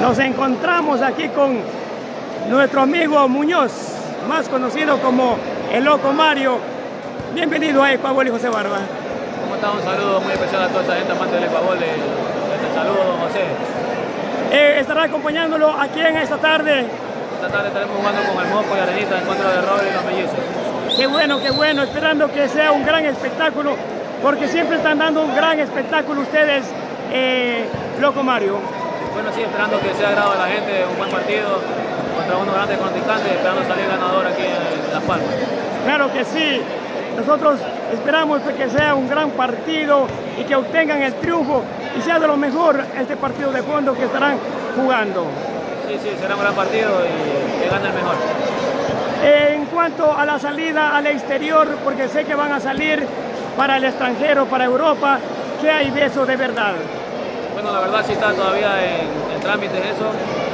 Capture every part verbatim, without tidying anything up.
Nos encontramos aquí con nuestro amigo Muñoz, más conocido como el Loco Mario. Bienvenido a Ecuabol y José Barba. ¿Cómo está? Un saludo muy especial a toda esa gente amante del Ecuabol. Este saludo, don José. Eh, ¿Estará acompañándolo aquí en esta tarde? Esta tarde estaremos jugando con el Mosco y Arenita en contra de Robert y los Mellizos. Qué bueno, qué bueno, esperando que sea un gran espectáculo, porque siempre están dando un gran espectáculo ustedes, eh, Loco Mario. Bueno, sí, esperando que sea agrado de la gente, un buen partido contra unos grandes contrincantes, esperando salir ganador aquí en Las Palmas. Claro que sí, nosotros esperamos que sea un gran partido y que obtengan el triunfo y sea de lo mejor este partido de fondo que estarán jugando. Sí, sí, será un gran partido y que gane el mejor. En cuanto a la salida al exterior, porque sé que van a salir para el extranjero, para Europa, ¿qué hay de eso de verdad? Bueno, la verdad sí está todavía en, en trámites eso.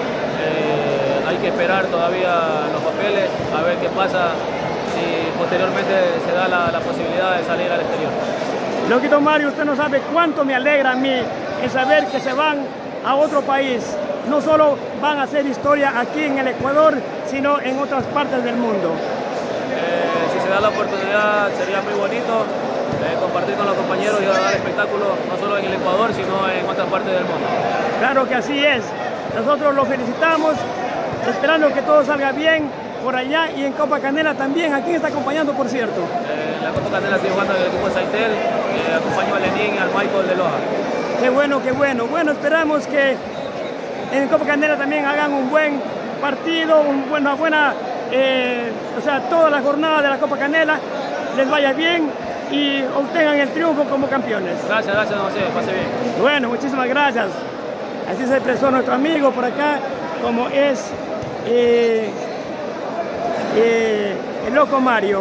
Eh, hay que esperar todavía los papeles, a ver qué pasa, si posteriormente se da la, la posibilidad de salir al exterior. Loquito Mario, usted no sabe cuánto me alegra a mí el saber que se van a otro país. No solo van a hacer historia aquí en el Ecuador, sino en otras partes del mundo. Eh, si se da la oportunidad sería muy bonito eh, compartir con los compañeros y dar espectáculo no solo en el Ecuador, sino en otras partes del mundo. Claro que así es. Nosotros los felicitamos, esperando que todo salga bien por allá y en Copa Canela también. ¿A quién está acompañando, por cierto? Eh, la Copa Canela estoy jugando en el equipo de Saitel, eh, acompañó a Lenín y al Michael de Loja. Qué bueno, qué bueno. Bueno, esperamos que en Copa Canela también hagan un buen partido, un, una buena, eh, o sea, toda la jornada de la Copa Canela les vaya bien y obtengan el triunfo como campeones. Gracias, gracias, don José, pase bien. Bueno, muchísimas gracias. Así se expresó nuestro amigo por acá, como es eh, eh, el Loco Mario.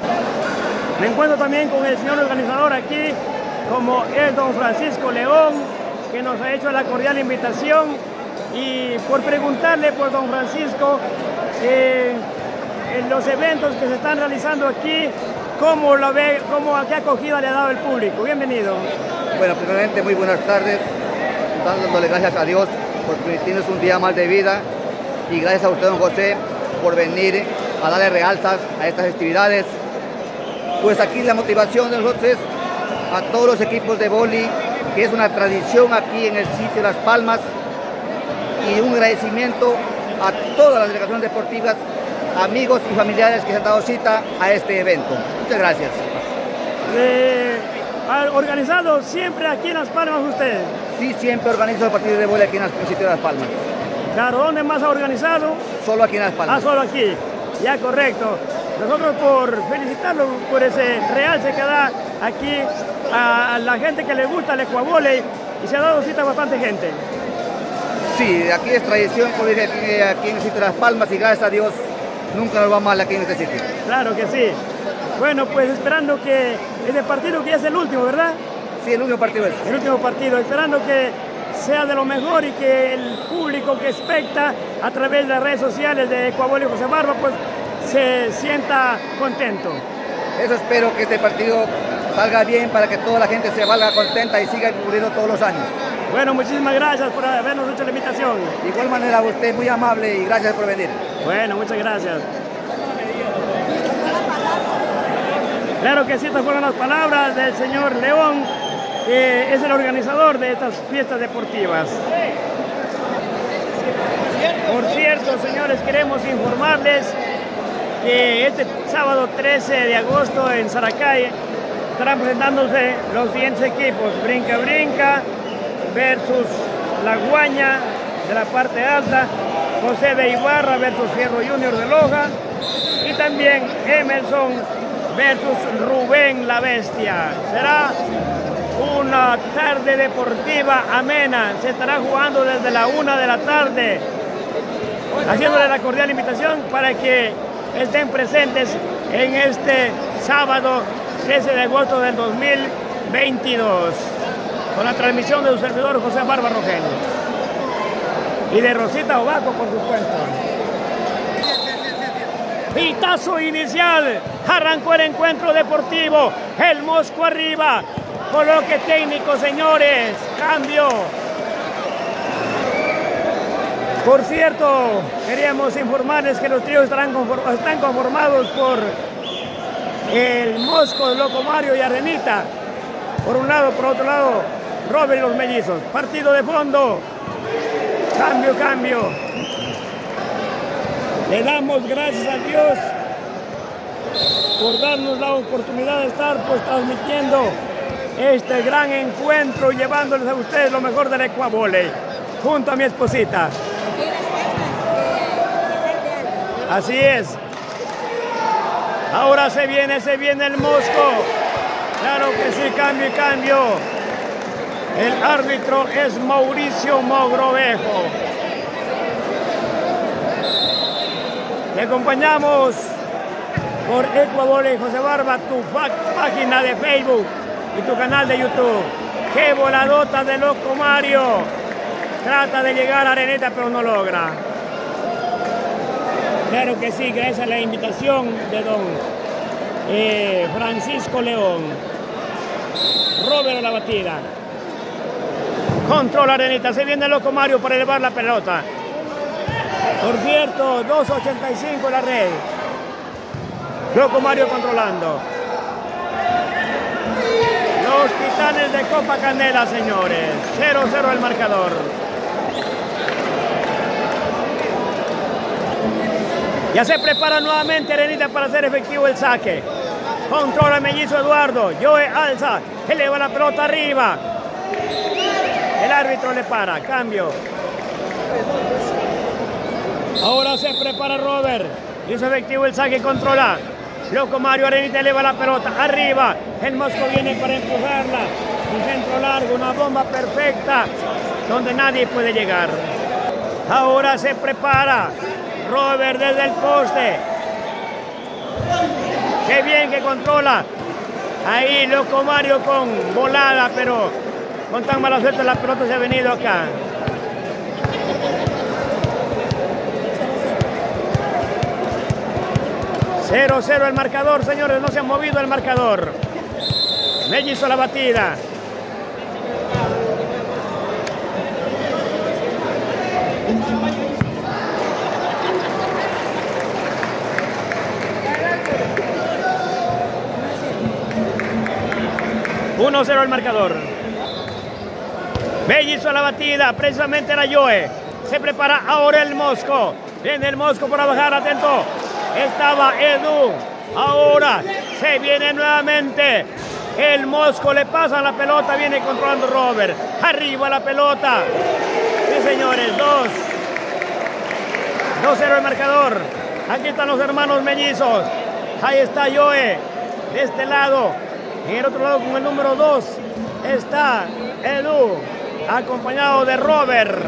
Me encuentro también con el señor organizador aquí, como es don Francisco León, que nos ha hecho la cordial invitación. Y por preguntarle por don Francisco, eh, en los eventos que se están realizando aquí, ¿cómo lo ve, cómo, qué acogida le ha dado el público? Bienvenido. Bueno, primeramente muy buenas tardes, dándole gracias a Dios por permitirnos un día más de vida y gracias a usted, don José, por venir a darle realzas a estas festividades. Pues aquí la motivación de nosotros es a todos los equipos de vóley, que es una tradición aquí en el sitio de Las Palmas, y un agradecimiento a todas las delegaciones deportivas, amigos y familiares que se han dado cita a este evento. Muchas gracias. Eh, ¿Organizado siempre aquí en Las Palmas usted? Sí, siempre organizo el partido de vóley aquí en el sitio de Las Palmas. Claro, ¿dónde más ha organizado? Solo aquí en Las Palmas. Ah, solo aquí. Ya, correcto. Nosotros por felicitarlo por ese realce que da aquí a la gente que le gusta el ecuavóley y se ha dado cita a bastante gente. Sí, aquí es tradición, como dije, aquí, aquí en el sitio de Las Palmas y gracias a Dios nunca nos va mal aquí en este sitio. Claro que sí. Bueno, pues esperando que ese partido que ya es el último, ¿verdad? Sí, el último partido es. El último partido, esperando que sea de lo mejor y que el público que expecta a través de las redes sociales de Ecuabol y José Barba, pues se sienta contento. Eso espero, que este partido salga bien para que toda la gente se valga contenta y siga ocurriendo todos los años. Bueno, muchísimas gracias por habernos hecho la invitación. De igual manera, usted muy amable y gracias por venir. Bueno, muchas gracias. Claro que sí, estas fueron las palabras del señor León, que es el organizador de estas fiestas deportivas. Por cierto, señores, queremos informarles que este sábado trece de agosto en Saracay estarán presentándose los siguientes equipos: Brinca Brinca versus La Guaña de la parte alta, José de Ibarra versus Fierro Junior de Loja y también Emerson versus Rubén la Bestia. Será una tarde deportiva amena, se estará jugando desde la una de la tarde, haciéndole la cordial invitación para que estén presentes en este sábado trece de agosto del dos mil veintidós. Con la transmisión de su servidor José Barba Rogel y de Rosita Obaco, por supuesto. Pitazo inicial, arrancó el encuentro deportivo, el Mosco arriba, coloque técnico, señores, cambio. Por cierto, queríamos informarles que los tríos estarán conform- están conformados por el Mosco, Loco Mario y Arenita. Por un lado, por otro lado, Robert y los mellizos. Partido de fondo. Cambio, cambio. Le damos gracias a Dios por darnos la oportunidad de estar pues transmitiendo este gran encuentro, llevándoles a ustedes lo mejor del Ecuavole, junto a mi esposita. Así es. Ahora se viene, se viene el Mosco. Claro que sí, cambio y cambio. El árbitro es Mauricio Mogrovejo. Te acompañamos por Ecuavole José Barba, tu página de Facebook y tu canal de YouTube. ¡Qué voladota de Loco Mario! Trata de llegar a Arenita, pero no logra. Claro que sí, gracias a la invitación de don eh, Francisco León. Robert a la batida. Controla Arenita, se viene Loco Mario para elevar la pelota. Por cierto, dos ochenta y cinco la red. Loco Mario controlando. Los Titanes de Copa Canela, señores. cero cero el marcador. Ya se prepara nuevamente Arenita para hacer efectivo el saque. Controla Mellizo Eduardo. Joe alza. Eleva la pelota arriba. El árbitro le para. Cambio. Ahora se prepara Robert. Hizo efectivo el saque. Controla. Loco Mario, Arenita eleva la pelota. Arriba. El Mosco viene para empujarla. Un centro largo. Una bomba perfecta. Donde nadie puede llegar. Ahora se prepara Robert desde el poste. Qué bien que controla. Ahí Loco Mario con volada, pero con tan mala suerte la pelota se ha venido acá. cero cero el marcador, señores. No se ha movido el marcador. Mellizo la batida. uno cero el marcador. Mellizo la batida, precisamente era Joe. Se prepara ahora el Mosco. Viene el Mosco para bajar, atento. Estaba Edu. Ahora se viene nuevamente. El Mosco le pasa la pelota, viene controlando Robert. Arriba la pelota. Sí, señores, dos. dos cero el marcador. Aquí están los hermanos mellizos. Ahí está Joe. De este lado. En el otro lado con el número dos está Edu, acompañado de Robert.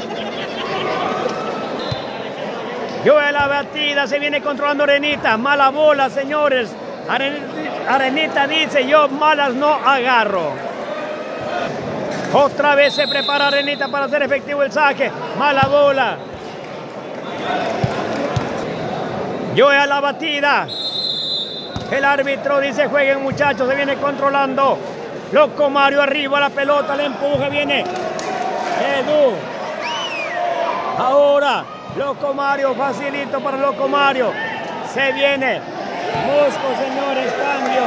Joe la batida, se viene controlando Arenita. Mala bola, señores. Arenita dice, yo malas no agarro. Otra vez se prepara Arenita para hacer efectivo el saque. Mala bola. Joe a la batida. El árbitro dice, jueguen muchachos, se viene controlando. Loco Mario arriba, la pelota, le empuja, viene Edu. Ahora, Loco Mario, facilito para Loco Mario. Se viene Mosco, señores, cambio.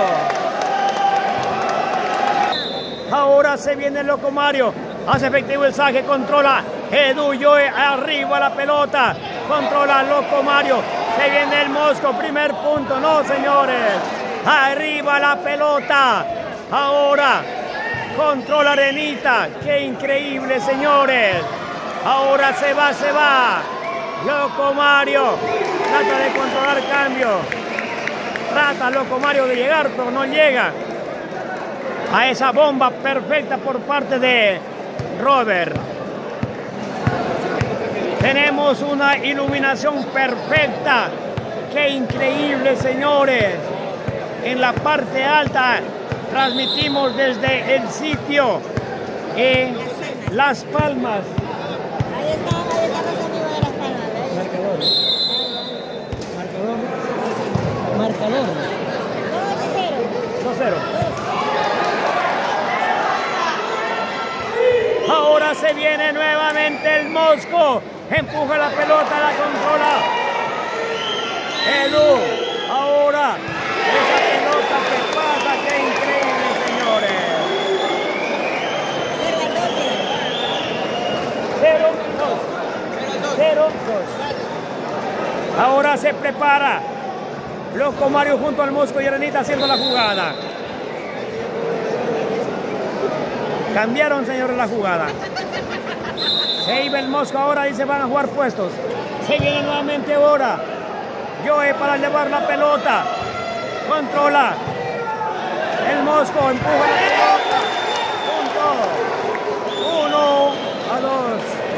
Ahora se viene Loco Mario. Hace efectivo el saque, controla Edu, Joe arriba la pelota. Controla Loco Mario. Se viene el Mosco, primer punto, no señores. Arriba la pelota. Ahora controla Arenita. Qué increíble, señores. Ahora se va, se va. Loco Mario trata de controlar cambio. Trata Loco Mario de llegar, pero no llega a esa bomba perfecta por parte de Robert. Tenemos una iluminación perfecta. ¡Qué increíble, señores! En la parte alta transmitimos desde el sitio en Las Palmas. Ahí están, ahí están los amigos de Las Palmas. Marcador. Marcador. Marcador. dos cero. dos cero. Ahora se viene nuevamente el Mosco. Mosco empuja la pelota, la controla Edu. Ahora esa pelota que pasa, qué increíble, señores. cero dos. cero dos. Ahora se prepara Loco Mario junto al Mosco y Arenita haciendo la jugada. Cambiaron, señores, la jugada. Se iba el Mosco ahora y se van a jugar puestos. Se viene nuevamente ahora Joe para llevar la pelota. Controla. El Mosco empuja la pelota. Punto. Uno a dos.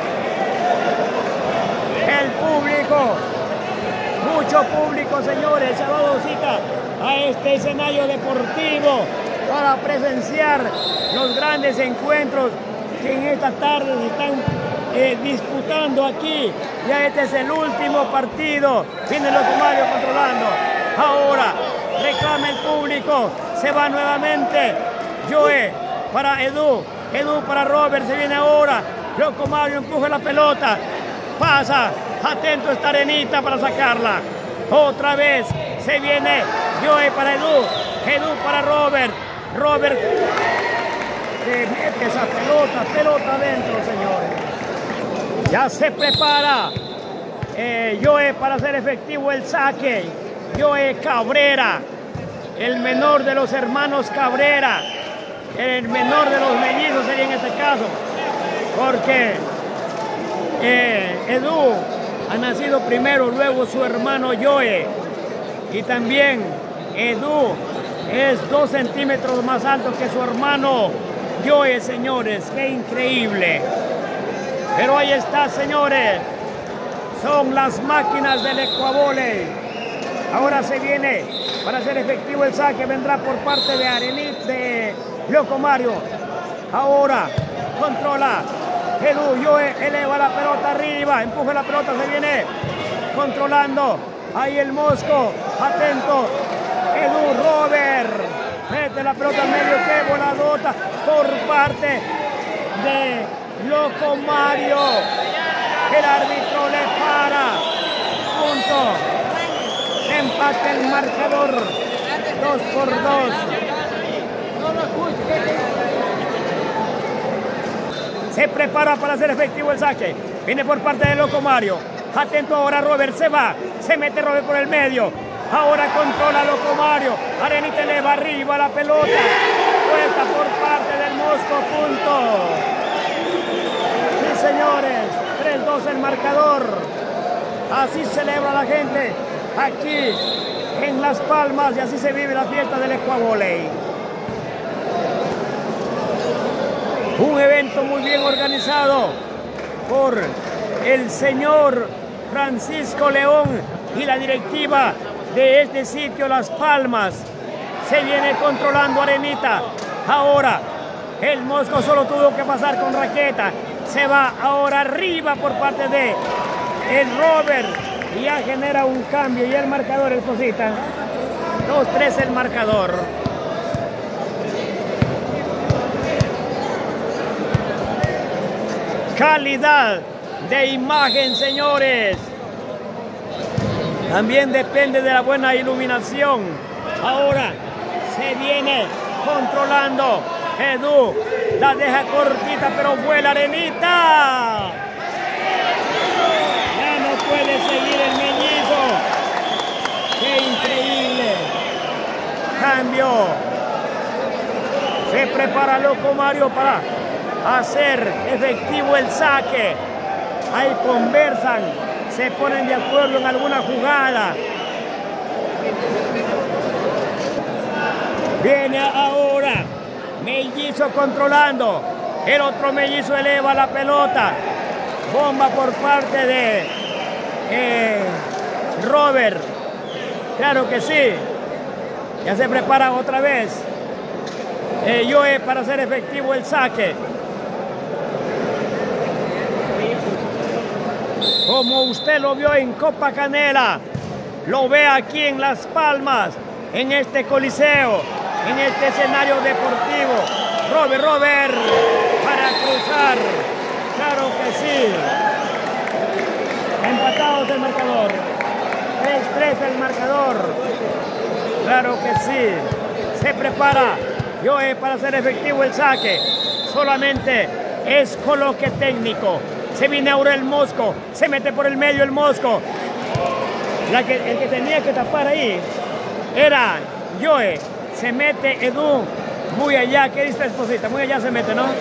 El público. Mucho público, señores. Se ha dado cita a este escenario deportivo para presenciar los grandes encuentros que en esta tarde se están eh, disputando aquí. Ya este es el último partido. Viene el Loco Mario controlando. Ahora reclama el público. Se va nuevamente Joe para Edu. Edu para Robert. Se viene ahora. Loco Mario empuja la pelota. Pasa. Atento está Arenita para sacarla. Otra vez se viene Joe para Edu. Edu para Robert. Robert se mete esa pelota, pelota adentro, señores. Ya se prepara eh, Joe para hacer efectivo el saque. Joe Cabrera, el menor de los hermanos Cabrera, el menor de los mellizos sería en este caso, porque eh, Edu ha nacido primero, luego su hermano Joe, y también Edu es dos centímetros más alto que su hermano Joe, señores. ¡Qué increíble! Pero ahí está, señores. Son las máquinas del Ecuavole. Ahora se viene para hacer efectivo el saque. Vendrá por parte de Arenit, de Loco Mario. Ahora controla. Edu, Joe eleva la pelota arriba. Empuja la pelota, se viene controlando. Ahí el Mosco. Atento. Edu, Robert, mete la pelota en medio, que voladota por parte de Loco Mario. El árbitro le para. Punto. Empate el marcador. Dos por dos. Se prepara para hacer efectivo el saque. Viene por parte de Loco Mario. Atento ahora Robert, se va. Se mete Robert por el medio. Ahora controla Loco Mario. Arenita eleva arriba la pelota. Puesta por parte del Mosco. Punto. Sí, señores. tres dos el marcador. Así celebra la gente aquí en Las Palmas y así se vive la fiesta del Ecuavole. Un evento muy bien organizado por el señor Francisco León y la directiva de este sitio Las Palmas. Se viene controlando Arenita. Ahora el Mosco solo tuvo que pasar con raqueta. Se va ahora arriba por parte de el Robert. Y ya genera un cambio. Y el marcador, el cosita. dos tres el marcador. Calidad de imagen, señores. También depende de la buena iluminación. Ahora se viene controlando Edu. La deja cortita, pero vuela Arenita. Ya no puede seguir el mellizo. ¡Qué increíble! Cambio. Se prepara Loco Mario para hacer efectivo el saque. Ahí conversan. Se ponen de acuerdo en alguna jugada. Viene ahora Mellizo controlando. El otro Mellizo eleva la pelota. Bomba por parte de eh, Robert. Claro que sí. Ya se prepara otra vez eh, Joe para hacer efectivo el saque. Como usted lo vio en Copa Canela, lo ve aquí en Las Palmas, en este coliseo, en este escenario deportivo. Robert, Robert, para cruzar. Claro que sí. el marcador. tres tres el marcador. Claro que sí. Se prepara Joe para hacer efectivo el saque. Solamente es coloque técnico. Se viene ahora el Mosco. Se mete por el medio el Mosco. La que, el que tenía que tapar ahí era Joe. Se mete Edu muy allá. ¿Qué dice Esposita? Muy allá se mete, ¿no?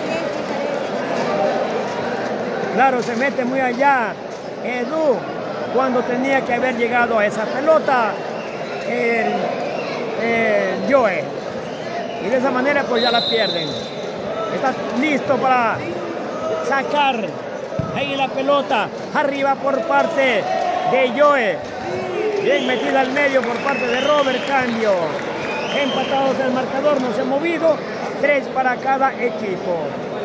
Claro, se mete muy allá Edu cuando tenía que haber llegado a esa pelota el, el Joe. Y de esa manera pues ya la pierden. Está listo para sacar ahí la pelota. Arriba por parte de Joe. Bien metida al medio por parte de Robert. Cambio. Empatados el marcador, no se ha movido. Tres para cada equipo.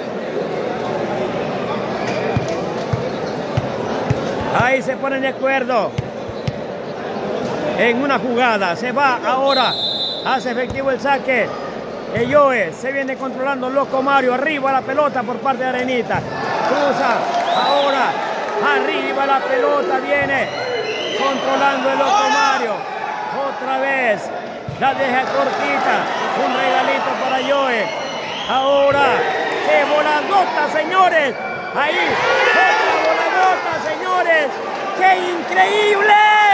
Ahí se ponen de acuerdo en una jugada. Se va ahora. Hace efectivo el saque. El Joe se viene controlando Loco Mario. Arriba la pelota por parte de Arenita. Cruza ahora. Arriba la pelota viene controlando el Loco Mario. Otra vez. La deja cortita. Un regalito para Joe. Ahora. ¡Qué voladota, señores! Ahí. Otra voladota, señores. ¡Qué increíble!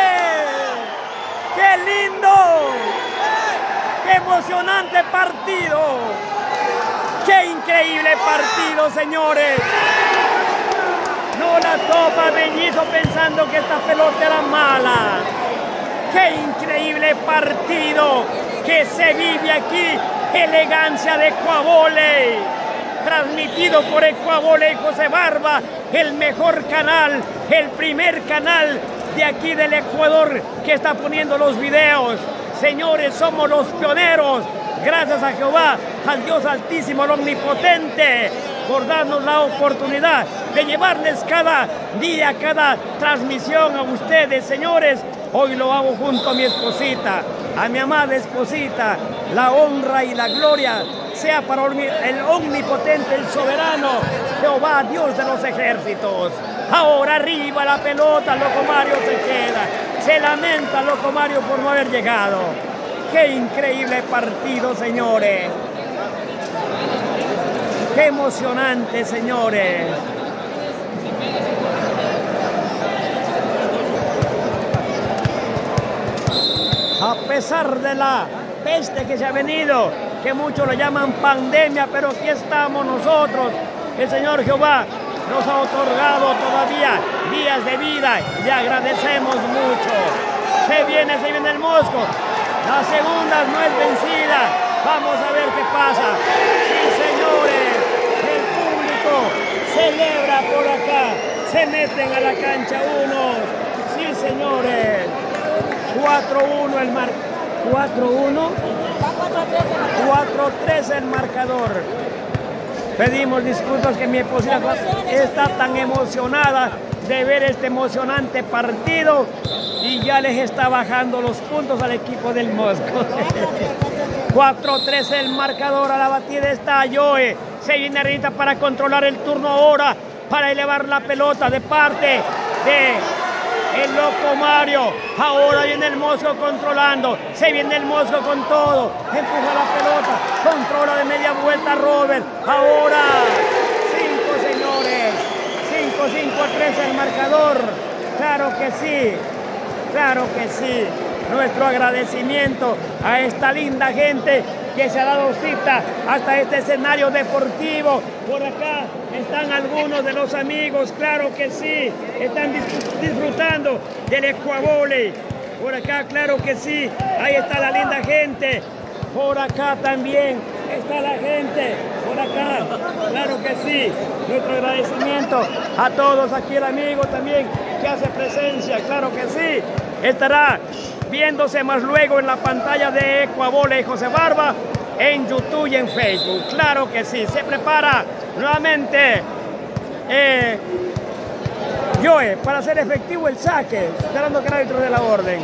¡Qué lindo! ¡Qué emocionante partido! ¡Qué increíble partido, señores! No la topa Bellizo pensando que esta pelota era mala. ¡Qué increíble partido que se vive aquí! Elegancia de Ecuavole, transmitido por Ecuavole y José Barba, el mejor canal, el primer canal de aquí del Ecuador que está poniendo los videos. Señores, somos los pioneros. Gracias a Jehová, al Dios Altísimo, al Omnipotente, por darnos la oportunidad de llevarles cada día, cada transmisión a ustedes, señores. Hoy lo hago junto a mi esposita, a mi amada esposita. La honra y la gloria sea para el Omnipotente, el Soberano, Jehová, Dios de los ejércitos. Ahora arriba la pelota, Loco Mario se queda. Se lamenta Loco Mario por no haber llegado. ¡Qué increíble partido, señores! ¡Qué emocionante, señores! A pesar de la peste que se ha venido, que muchos lo llaman pandemia, pero aquí estamos nosotros. El Señor Jehová nos ha otorgado todavía días de vida y le agradecemos mucho. Se viene, se viene el Mosco. La segunda no es vencida. Vamos a ver qué pasa. Sí, señores, el público celebra por acá. Se meten a la cancha unos. Sí, señores. cuatro uno el mar. cuatro uno. cuatro tres el marcador. Pedimos disculpas que mi esposa está tan emocionada de ver este emocionante partido y ya les está bajando los puntos al equipo del Mosco. cuatro tres el marcador. A la batida está Joe. Se viene Rita para controlar el turno ahora, para elevar la pelota de parte de el Loco Mario. Ahora viene el Mosco controlando. Se viene el Mosco con todo. Empuja la pelota. Controla de media vuelta Robert. Ahora cinco, señores. cinco cinco a tres el marcador. Claro que sí. Claro que sí. Nuestro agradecimiento a esta linda gente que se ha dado cita hasta este escenario deportivo. Por acá están algunos de los amigos, claro que sí, están disfrutando del Ecuavole. Por acá, claro que sí, ahí está la linda gente. Por acá también está la gente, por acá, claro que sí. Nuestro agradecimiento a todos, aquí el amigo también que hace presencia, claro que sí. Estará viéndose más luego en la pantalla de Ecuavole y José Barba, en YouTube y en Facebook. Claro que sí, se prepara nuevamente eh, Joe para hacer efectivo el saque, esperando que el árbitro dé la orden.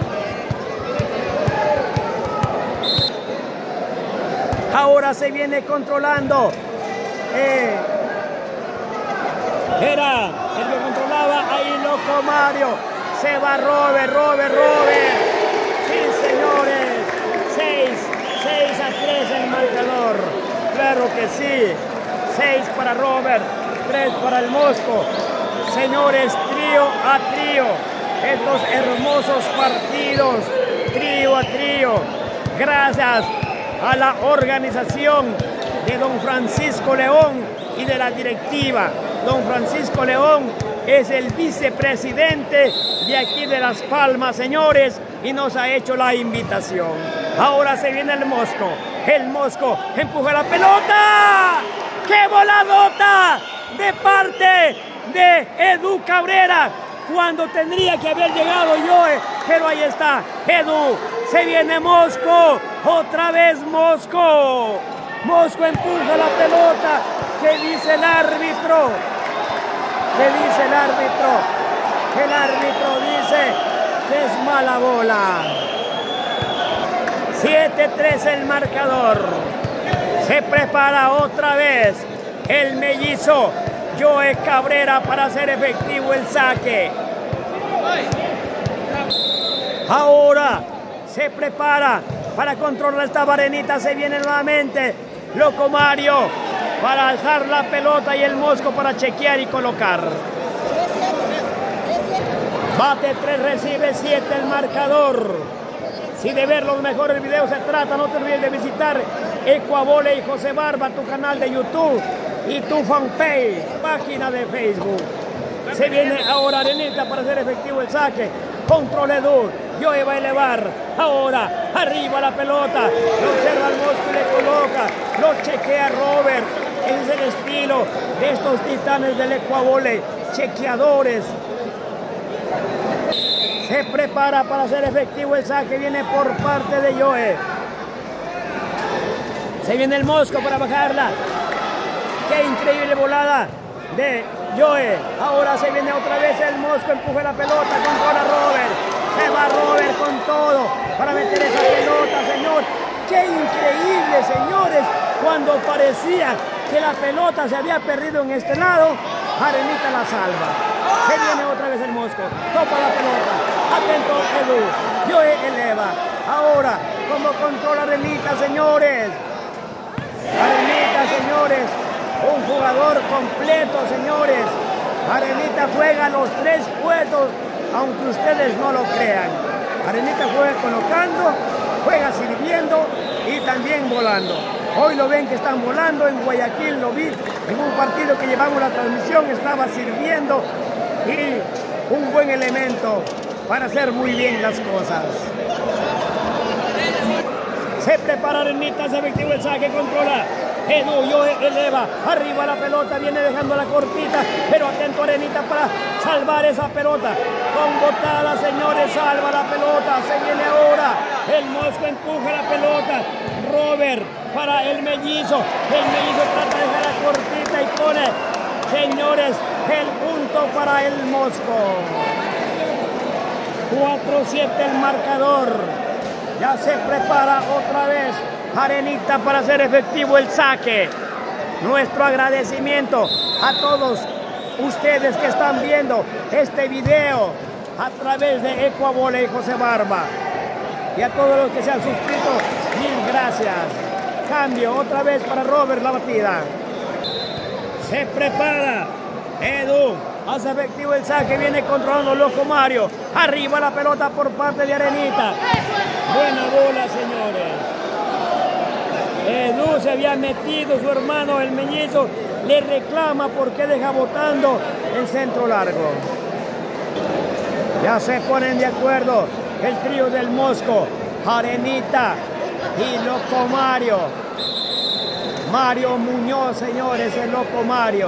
Ahora se viene controlando. Eh, era el que controlaba ahí Loco Mario. Se va Robert, Robert, Robert. Sí, señores. seis, seis a tres el marcador. Claro que sí. seis para Robert, tres para el Mosco. Señores, trío a trío. Estos hermosos partidos, trío a trío. Gracias a la organización de don Francisco León y de la directiva. Don Francisco León es el vicepresidente de aquí de Las Palmas, señores, y nos ha hecho la invitación. Ahora se viene el Mosco. El Mosco empuja la pelota. ¡Qué voladota de parte de Edu Cabrera! Cuando tendría que haber llegado Joe, pero ahí está Edu. Se viene Mosco. Otra vez Mosco. Mosco empuja la pelota. ¿Qué dice el árbitro? ¿Qué dice el árbitro? El árbitro dice que es mala bola. siete tres el marcador. Se prepara otra vez el mellizo Joe Cabrera para hacer efectivo el saque. Ahora se prepara para controlar esta varenita. Se viene nuevamente Loco Mario para alzar la pelota y el Mosco para chequear y colocar. Bate tres, recibe siete el marcador. Si de ver los mejores videos se trata, no te olvides de visitar Ecuavole y José Barba, tu canal de YouTube y tu fanpage, página de Facebook. Se viene ahora Arenita para hacer efectivo el saque. Control Edu. Joe va a elevar. Ahora, arriba la pelota. Lo observa el Mosco y le coloca. Lo chequea Robert. Ese es el estilo de estos titanes del Ecuavole. Chequeadores. Se prepara para hacer efectivo el saque. Viene por parte de Joe. Se viene el Mosco para bajarla. Qué increíble volada de Joe. Ahora se viene otra vez el Mosco. Empuja la pelota. Controla Robert. Se va Robert con todo para meter esa pelota, señor. Qué increíble, señores. Cuando parecía que la pelota se había perdido en este lado, Arenita la salva. Se viene otra vez el Mosco. Topa la pelota. Atento Edu. Joe eleva. Ahora, como controla Arenita, señores. Arenita, señores. Un jugador completo, señores. Arenita juega los tres puestos, aunque ustedes no lo crean. Arenita juega colocando, juega sirviendo y también volando. Hoy lo ven que están volando, en Guayaquil lo vi, en un partido que llevamos la transmisión, estaba sirviendo y un buen elemento para hacer muy bien las cosas. Se prepara Arenita, se efectivo el saque, controla. Edu, Joe eleva, arriba la pelota, viene dejando la cortita, pero atento Arenita para salvar esa pelota. Con botada, señores, salva la pelota, se viene ahora, el Mosco empuja la pelota, Robert para el mellizo, el mellizo trata de dejar la cortita y pone, señores, el punto para el Mosco. cuatro siete el marcador, ya se prepara otra vez Arenita para hacer efectivo el saque. Nuestro agradecimiento a todos ustedes que están viendo este video a través de Ecuavole y José Barba. Y a todos los que se han suscrito, mil gracias. Cambio otra vez para Robert la batida. Se prepara Edu. Hace efectivo el saque, viene controlando Loco Mario. Arriba la pelota por parte de Arenita. Buena bola, señores. Edu se había metido, su hermano el mellizo le reclama por qué deja botando el centro largo. Ya se ponen de acuerdo el trío del Mosco, Arenita y Loco Mario. Mario Muñoz, señores, el Loco Mario.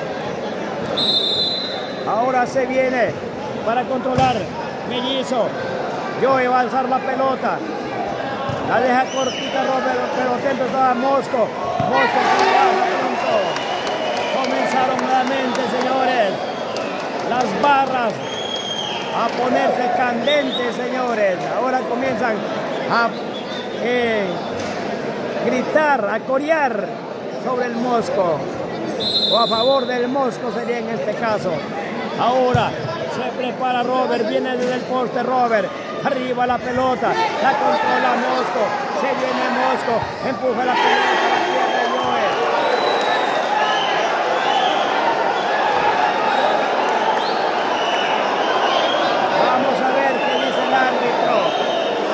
Ahora se viene para controlar mellizo. Joe va a alzar la pelota. La deja cortita Robert, pero atento estaba Mosco. Mosco pronto. Comenzaron nuevamente, señores, las barras a ponerse candentes, señores. Ahora comienzan a eh, gritar, a corear sobre el Mosco. O a favor del Mosco sería en este caso. Ahora se prepara Robert, viene desde el poste Robert. Arriba la pelota, la controla Mosco, se viene Mosco, empuja la pelota, la pierde Joel. Vamos a ver qué dice el árbitro.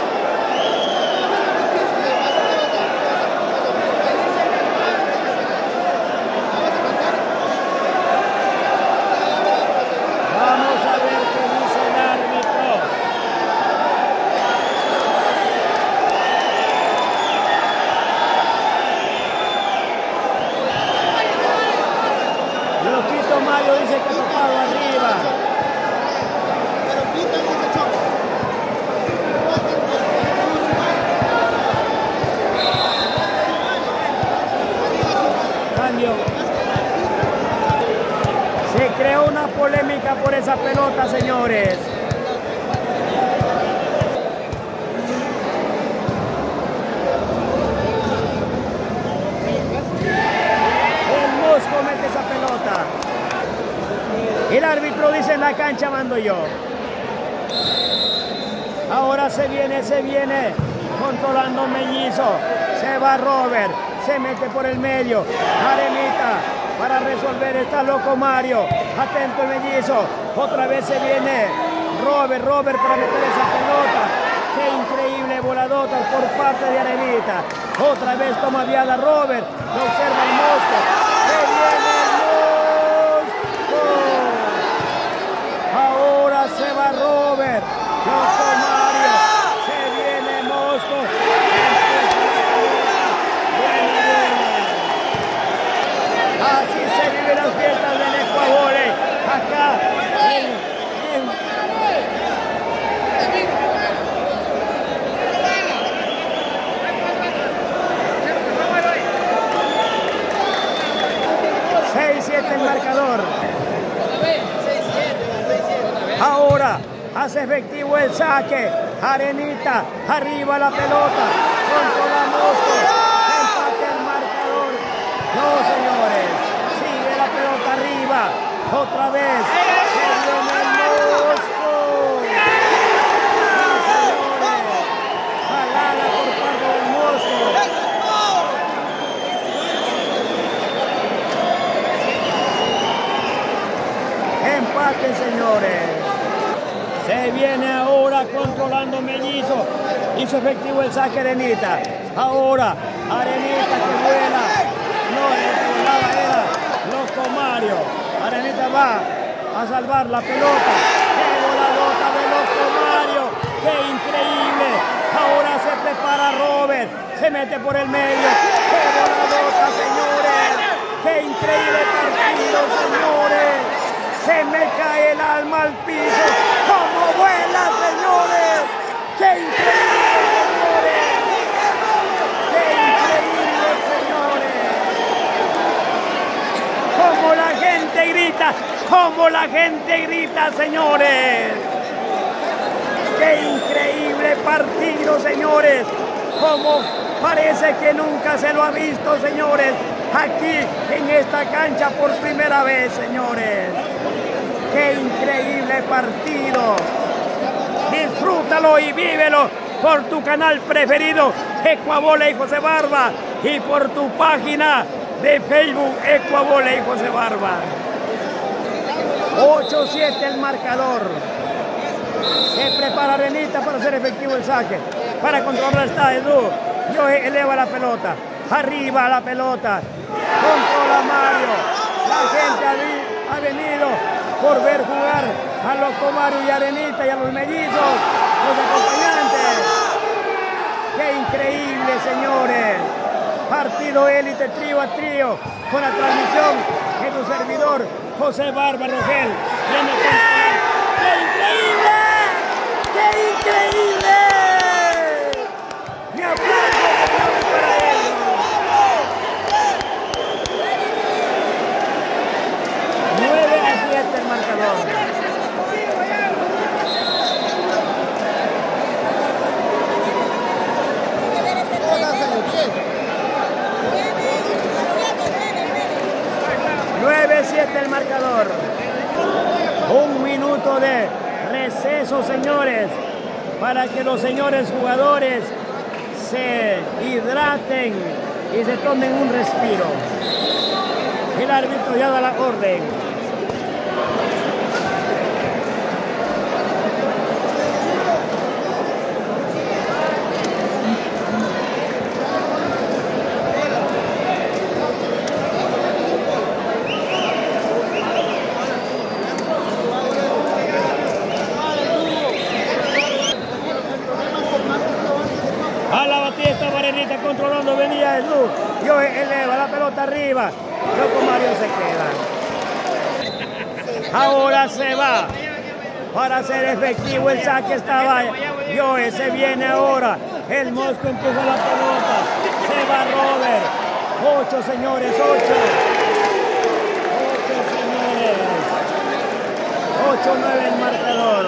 Vamos a ver qué dice el árbitro. Loquito Mario dice que tocado arriba. Cambio. Se creó una polémica por esa pelota, señores. El Mosco mete esa pelota. El árbitro dice en la cancha mando yo. Ahora se viene, se viene. Controlando Mellizo. Se va Robert. Se mete por el medio. Arenita. Para resolver está loco Mario. Atento el Mellizo. Otra vez se viene Robert, Robert para meter esa pelota. Qué increíble voladota por parte de Arenita. Otra vez toma viada Robert. Lo observa el Mosco. Se viene el Mosco. Ahora se va Robert. Loco Mario. Se viene Mosco. Así se viven las fiestas del Ecuavole, acá en, en seis siete el marcador. Ahora hace efectivo el saque. Arenita, arriba la pelota, controla Mosco, empate el marcador. No, señores, sigue la pelota arriba, otra vez, se viene el Mosco. Sí, señores, jalada por parte del Mosco. Empate, señores. Se viene ahora controlando Mellizo. Hizo efectivo el saque Arenita. Ahora Arenita que vuela. No, el que volaba era Loco Mario. Arenita va a salvar la pelota. ¡Qué voladota de Loco Mario! ¡Qué increíble! Ahora se prepara Robert. Se mete por el medio. ¡Qué voladota, señores! ¡Qué increíble partido, señores! Se me cae el alma al piso. ¡Cómo vuela, señores! ¡Qué increíble, señores! ¡Qué increíble, señores! ¡Cómo la gente grita! ¡Cómo la gente grita, señores! ¡Qué increíble partido, señores! ¡Cómo parece que nunca se lo ha visto, señores! Aquí en esta cancha por primera vez, señores. ¡Qué increíble partido! Disfrútalo y vívelo por tu canal preferido, Ecuavole y José Barba, y por tu página de Facebook, Ecuavole y José Barba. ocho siete el marcador. Se prepara Arenita para hacer efectivo el saque. Para controlar está Edu. Yo eleva la pelota. Arriba la pelota. Controla Mario. La gente ha venido por ver jugar a Loco Mario y Arenita y a los mellizos, los acompañantes. ¡Qué increíble, señores! Partido élite trío a trío con la transmisión de tu servidor José Barba Rogel. Viene con... ¡Qué increíble! ¡Qué increíble! ¡Me aplaudo para ellos! nueve a siete el marcador. nueve siete el marcador. Un minuto. receso, señores, para que los señores jugadores se hidraten y se tomen un respiro. El árbitro ya da la orden. A la batida está Arenita controlando, venía el luz. Yo eleva la pelota arriba. Loco Mario se queda. Ahora se va. Para hacer efectivo el saque estaba. Joe se viene ahora. El Mosco empuja la pelota. Se va Robert. Ocho, señores, ocho. Ocho, señores. Ocho, nueve el marcador.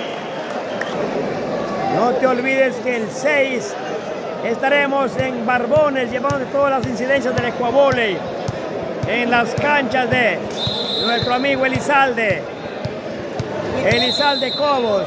No te olvides que el seis estaremos en Barbones llevando todas las incidencias del Ecuavole en las canchas de nuestro amigo Elizalde. Elizalde Cobos.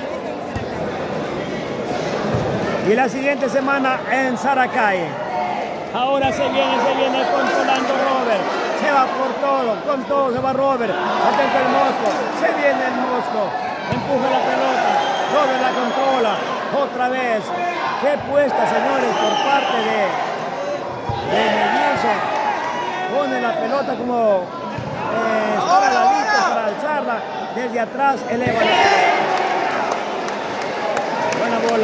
Y la siguiente semana en Saracay. Ahora se viene, se viene controlando Robert. Se va por todo, con todo se va Robert. Atento el Mosco, se viene el Mosco. Empuja la pelota, Robert la controla. Otra vez. Qué puesta, señores, por parte de, de Mellizo. Pone la pelota como eh, para la vista, para alzarla. Desde atrás eleva la pelota. Buena bola.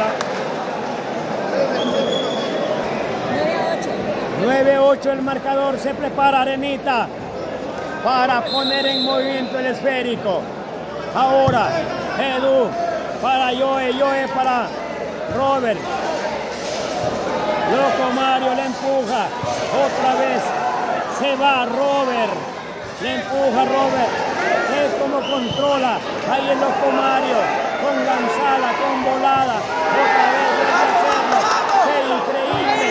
nueve ocho el marcador, se prepara Arenita para poner en movimiento el esférico. Ahora, Edu para Joe, Joe para Robert. Loco Mario le empuja, otra vez se va Robert, le empuja Robert, es como controla, ahí el Loco Mario, con lanzada, con volada, otra vez debe hacerlo, qué increíble.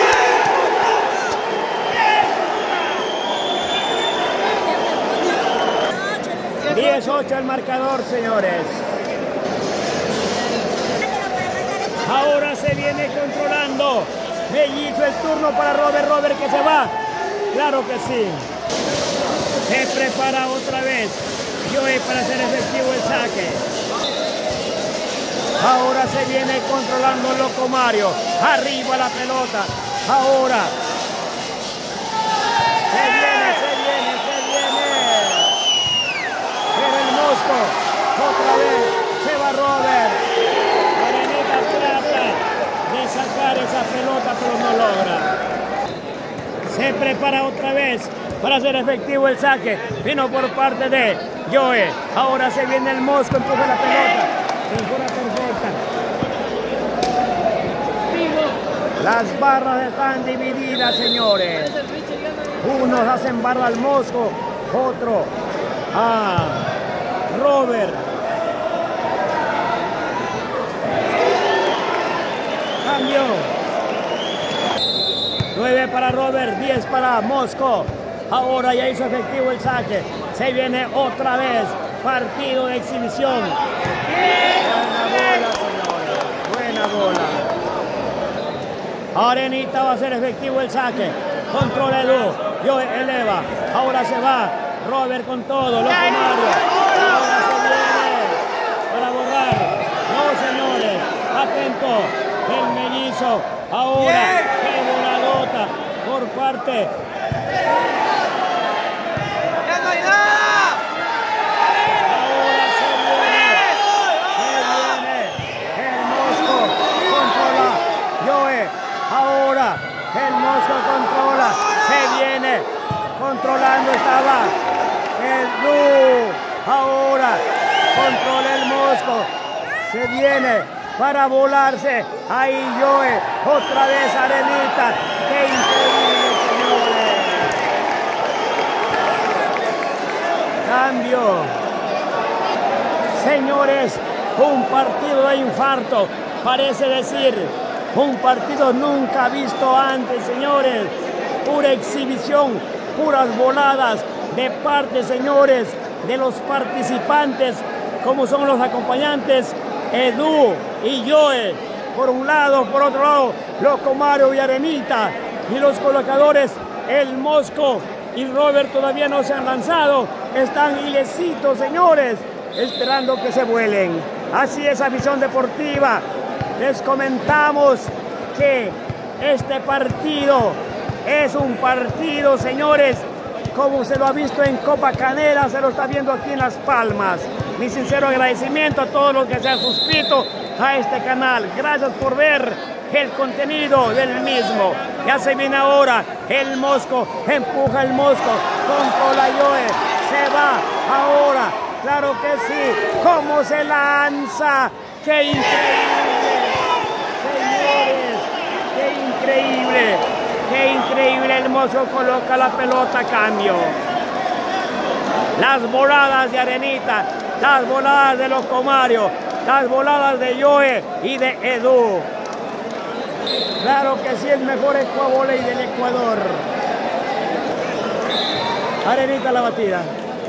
diez ocho el marcador, señores. Ahora se viene controlando. Mellizo el turno para Robert, Robert que se va. Claro que sí. Se prepara otra vez. Joe para hacer efectivo el saque. Ahora se viene controlando Loco Mario. Arriba la pelota. Ahora. Se viene, se viene, se viene. Pero el Mosco. Otra vez. Se va Robert. Arenita trata de sacar esa pelota, pero no logra. Se prepara otra vez para hacer efectivo el saque. Vino por parte de Joe. Ahora se viene el Mosco, empuja la pelota. Figura perfecta. Las barras están divididas, señores. Unos hacen barra al Mosco, otro a Robert. Cambio. nueve para Robert, diez para Mosco. Ahora ya hizo efectivo el saque. Se viene otra vez. Partido de exhibición. Buena bola, señores. Buena bola. Arenita va a hacer efectivo el saque. Controla Edu. Yo eleva. Ahora se va. Robert con todo. Loco Mario. Ahora se viene para borrar. No, señores. Atento. El Mellizo. Ahora. Qué voladota por parte. Ahora el Mosco controla, se viene controlando, estaba el Blue. Ahora controla el Mosco, se viene para volarse. Ahí Joe, otra vez Arenita. Qué increíble, señores. Cambio. Señores, un partido de infarto, parece decir. Un partido nunca visto antes, señores. Pura exhibición, puras voladas de parte, señores, de los participantes como son los acompañantes Edu y Joe, por un lado, por otro lado, Loco Mario y Arenita, y los colocadores, el Mosco y Robert todavía no se han lanzado, están ilesitos, señores, esperando que se vuelen. Así es, Afición Deportiva, les comentamos que este partido es un partido, señores, como se lo ha visto en Copa Canela, se lo está viendo aquí en Las Palmas. Mi sincero agradecimiento a todos los que se han suscrito a este canal. Gracias por ver el contenido del mismo. Ya se viene ahora el Mosco, empuja el Mosco, controla Joe, se va ahora, claro que sí, cómo se lanza, qué increíble, señores, qué increíble, qué increíble, el Mosco coloca la pelota a cambio. Las voladas de Arenita, las voladas de Loco Mario, las voladas de Joe y de Edu. Claro que sí, el mejor ecuavóley del Ecuador. Arenita la batida.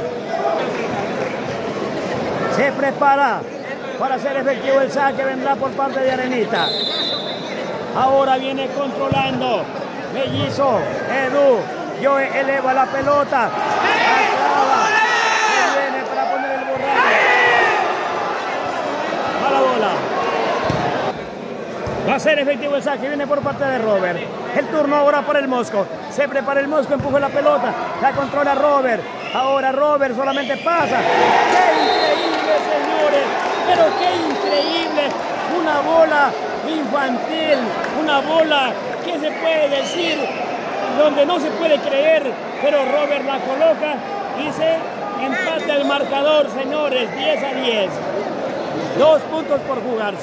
Se prepara para hacer efectivo el saque, vendrá por parte de Arenita. Ahora viene controlando Mellizo, Edu, Joe eleva la pelota, acaba, se viene para poner el borracho. A la bola. Va a ser efectivo el saque, viene por parte de Robert. El turno ahora para el Mosco. Se prepara el Mosco, empuja la pelota, la controla Robert. Ahora Robert solamente pasa. ¡Qué increíble, señores! Pero qué increíble. Una bola infantil, una bola que se puede decir donde no se puede creer, pero Robert la coloca y se empata el marcador, señores, diez a diez. Dos puntos por jugarse.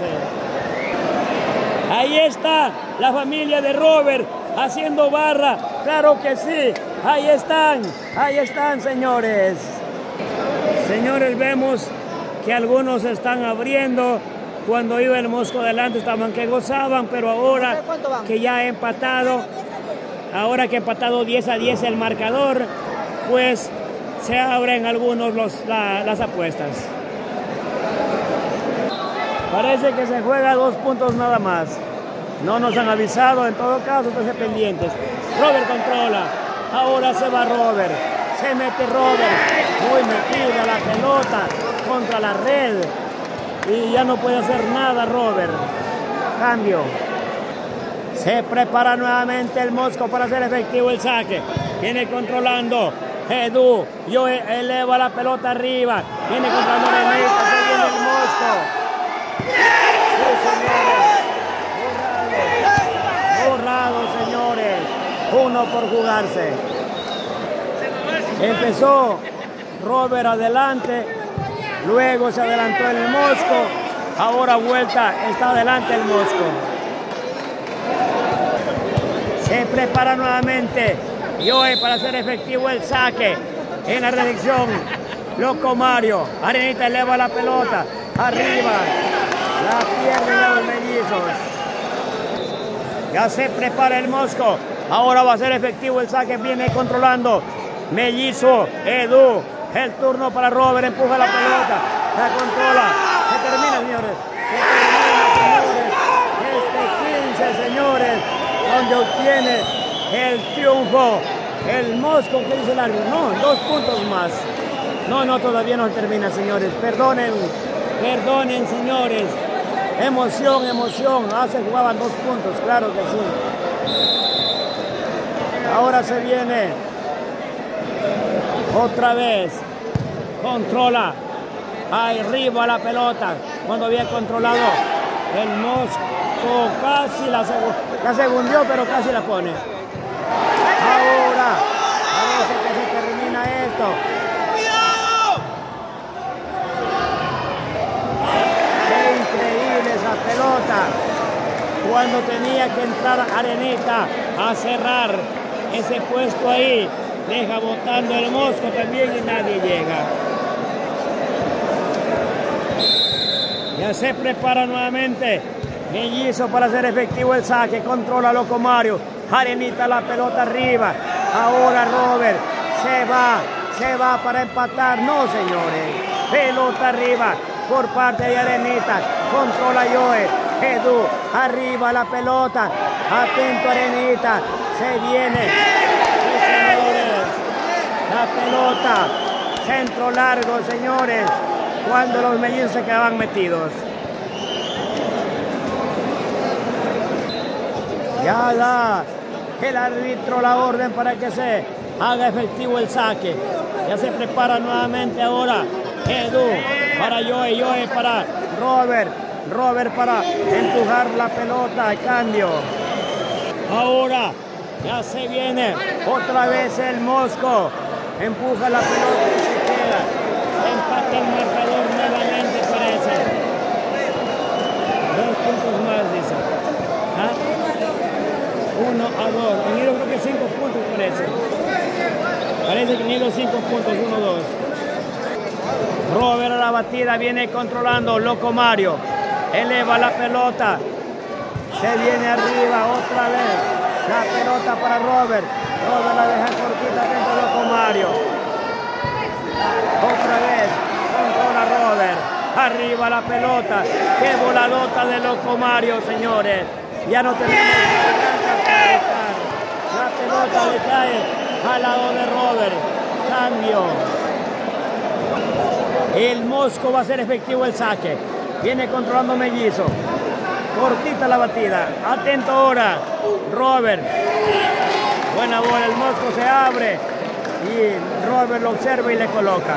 Ahí está la familia de Robert haciendo barra, claro que sí, ahí están, ahí están, señores. Señores, vemos que algunos están abriendo. Cuando iba el Mosco adelante estaban que gozaban, pero ahora que ya ha empatado, ahora que ha empatado diez a diez el marcador, pues se abren algunos los, la, las apuestas. Parece que se juega dos puntos nada más. No nos han avisado, en todo caso, entonces pendientes. Robert controla. Ahora se va Robert. Se mete Robert. Muy metida la pelota contra la red. Y ya no puede hacer nada Robert. Cambio. Se prepara nuevamente el Mosco para hacer efectivo el saque. Viene controlando. Edu. Yo eleva la pelota arriba. Viene controlando Arenita. Se viene el Mosco. Sí, señores. Borrado. Borrado, señores. Uno por jugarse. Empezó Robert adelante. Luego se adelantó el Mosco. Ahora vuelta. Está adelante el Mosco. Se prepara nuevamente Joe para hacer efectivo el saque. En la recepción, Loco Mario. Arenita eleva la pelota. Arriba. La pierden los mellizos. Ya se prepara el Mosco. Ahora va a ser efectivo el saque. Viene controlando Mellizo, Edu. El turno para Robert. Empuja la pelota. La controla. Se termina, señores. Se termina, señores. Este quince, señores. Donde obtiene el triunfo. El Mosco, ¿qué dice el árbitro? No, dos puntos más. No, no, todavía no termina, señores. Perdonen. Perdonen, señores. Emoción, emoción. Ah, se jugaban dos puntos, claro que sí. Ahora se viene. Otra vez. Controla. Arriba la pelota. Cuando había controlado el Mosco. Casi la, seg la segundió, pero casi la pone. Ahora. Parece que se termina esto. Esa pelota cuando tenía que entrar Arenita a cerrar ese puesto ahí, deja botando el Mosco también y nadie llega. Ya se prepara nuevamente Mellizo para hacer efectivo el saque, controla Loco Mario, Arenita la pelota arriba, ahora Robert se va, se va para empatar, no señores. pelota arriba por parte de Arenita, controla Joe, Edu, arriba la pelota, atento Arenita, se viene, sí, señores, la pelota, centro largo, señores, cuando los mellizos se quedaban metidos. Ya da el árbitro la orden para que se haga efectivo el saque. Ya se prepara nuevamente ahora Edu para Joe, Joe para Robert, Robert para empujar la pelota, cambio. Ahora ya se viene otra vez el Mosco, empuja la pelota y se queda. Empata el marcador nuevamente, parece. Dos puntos más, dice. ¿Ah? Uno a dos. Han ido creo que cinco puntos, parece. Parece que han ido cinco puntos, uno, dos. Robert a la batida, viene controlando, Loco Mario. Eleva la pelota. Se viene arriba otra vez. La pelota para Robert. Robert la deja cortita dentro de Loco Mario. Otra vez. Controla Robert. Arriba la pelota. Qué voladota de Loco Mario, señores. Ya no tenemos la pelota le cae al lado de Robert. Cambio. El Mosco va a ser efectivo el saque. Viene controlando Mellizo. Cortita la batida. Atento ahora. Robert. Buena bola. El Mosco se abre. Y Robert lo observa y le coloca.